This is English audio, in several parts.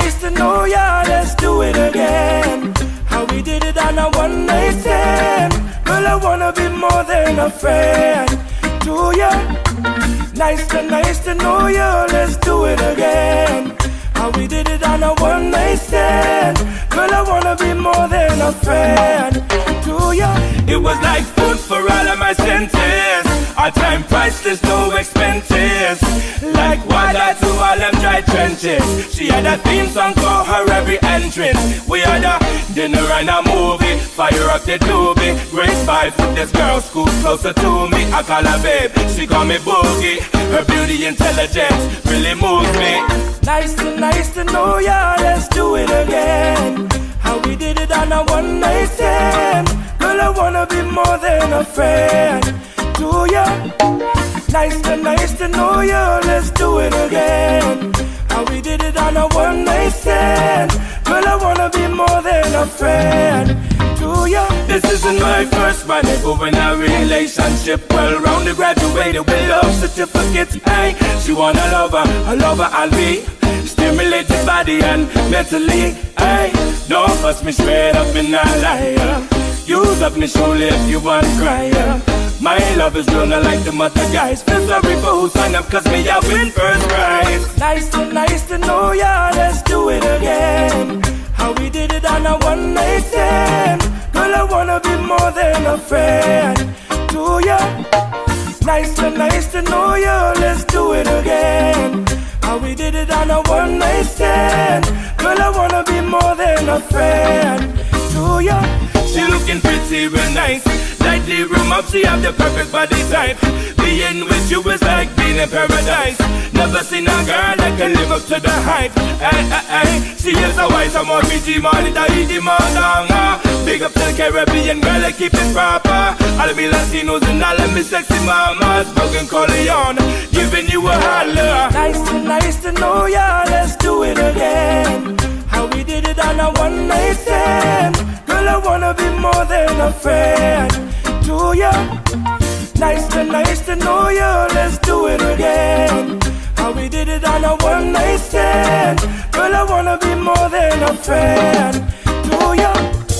nice to know ya, let's do it again. How we did it on a one night stand. Girl, I wanna be more than a friend to ya. Nice to know ya, let's do it again. How we did it on a one night stand. Girl, I wanna be more than a friend to ya. It was like food for all of my senses. Our time priceless, no expenses. Like water to all them dry trenches. She had a theme song for her every entrance. We had a dinner and a movie. Fire up the doobie. Great vibes with this girl, school closer to me. I call her babe, she call me Boogie. Her beauty, intelligence really moves me. Nice to know ya, let's do it again. How we did it on a one night stand. Girl, I wanna be more than a friend to ya. Nice to know ya, let's do it again. How we did it on a one night stand. Girl, I wanna be more than a friend to ya. This isn't my first rendezvous in a relationship. Well rounded, graduated with love certificates. Hey, she want a lover I'll be. Stimulated body and mentally. Hey, don't fuss me straight up in a liar. Use up me shoulder if you want cry. My love is gonna like the other guys. Feel sorry for who sign up, cause me I win first prize. Nice to know ya, let's do it again. How we did it on a one night stand. Girl, I wanna be more than a friend to ya. Nice to know ya, let's do it again. How we did it on a one night stand. Girl, I wanna be more than a friend to ya. She looking pretty real nice. Lightly room up, she have the perfect body type. Being with you is like being in paradise. Never seen a girl that can live up to the hype. Ay. She is a wise, I'm more BG, more little easy, more longer. Big up to the Caribbean girl, I keep it proper. All of me Latinos and all of me sexy mamas. Broken Corleone, giving you a holler. Nice to know ya, let's do it again. How we did it on a one night stand. Girl, I wanna be more than a friend to ya. Nice to know ya, let's do it again. How we did it on a one night stand. Girl, I wanna be more than a friend to ya.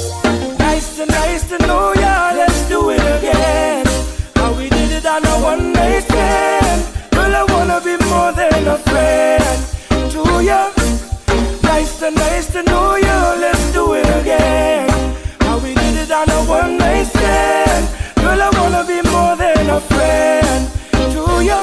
Nice to know ya, let's do it again. How we did it on a one night stand. Girl, I wanna be more than a friend to ya. Nice to know ya, let's do it again. How we did it on a one night stand. Girl, I wanna be more than a friend to ya.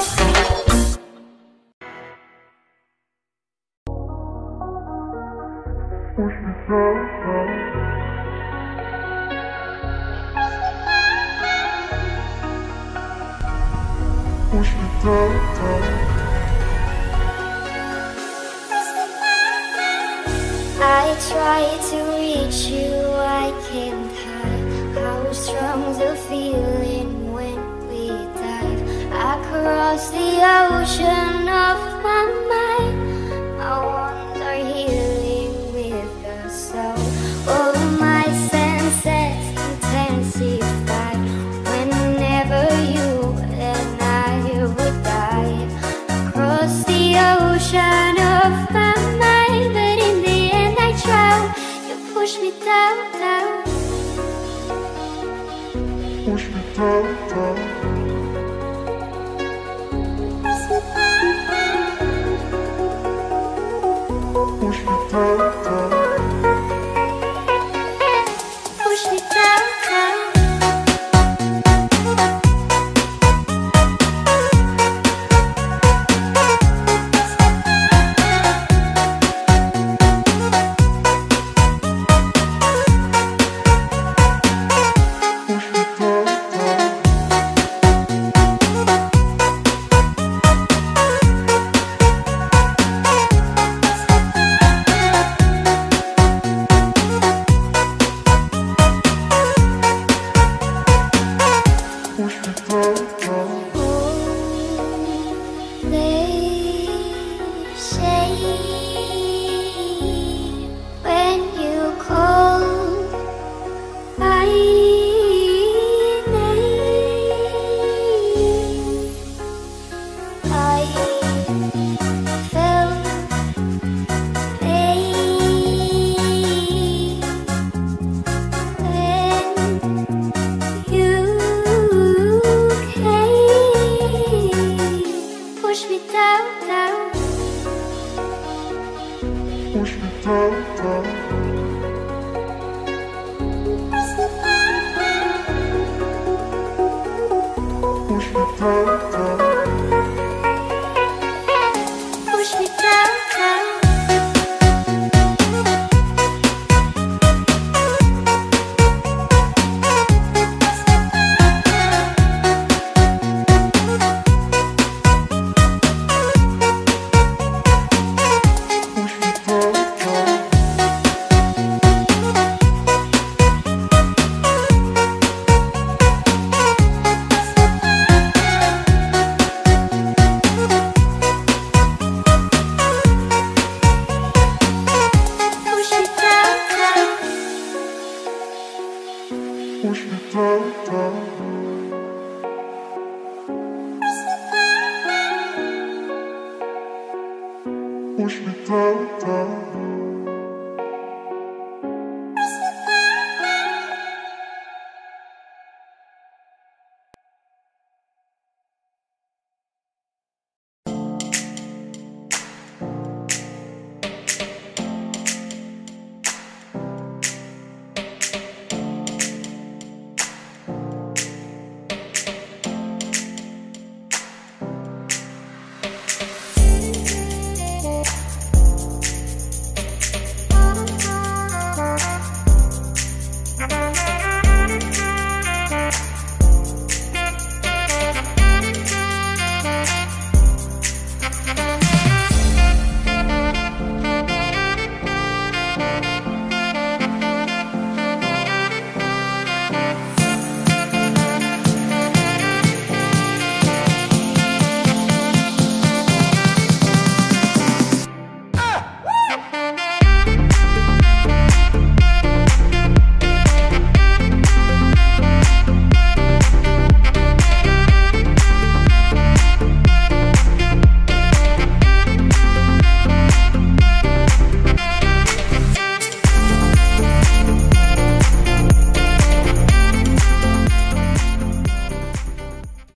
I try to reach you, I can't hide how strong the feeling when we dive across the ocean of my mind. My wounds are healing with the soul. All my senses intensify whenever you and I would dive across the ocean of my mind. But in the end I drown. You push me down, down. Push me down, down. Push me down, down. Push me down, down. Push me down, down. Push me down, down. Push me down, down. Push me down.